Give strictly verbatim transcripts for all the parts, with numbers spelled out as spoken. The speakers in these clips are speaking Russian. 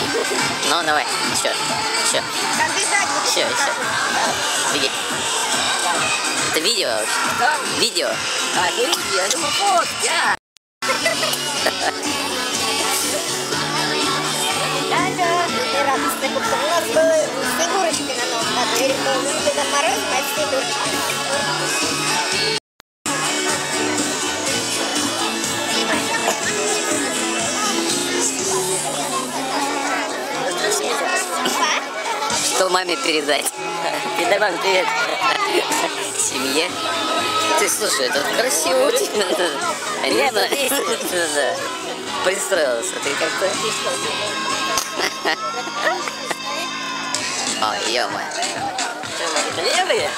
Ну, давай, еще, еще. Еще, еще. Беги. Это видео? Да. Видео? А, не видео, я думаю, вот, я. Да-да, радостно, как у нас было снегурочки на Новом году. Или был Дедом Морозом, а снегурочки. Что маме передать? Передай маме привет. Семье? Ты, слушай, это красиво у тебя. Небо, Да. Пристроился ты как-то. Ой, ё-моё. Левые?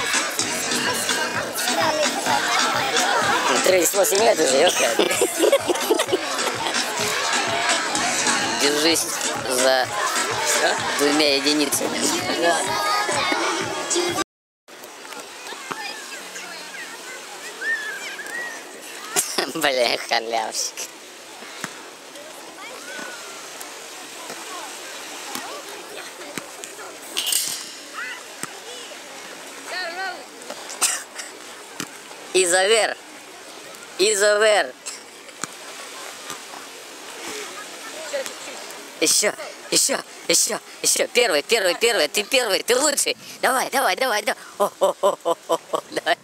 тридцать восемь лет уже, ёпка. Держись за двумя единицами. Да. Бля, халявщик. Изовер. Изовер. Еще, еще, еще, еще. Первый, первый, первый. Ты первый, ты лучший. Давай, давай, давай, давай. О, о, о, о, о, о. Давай.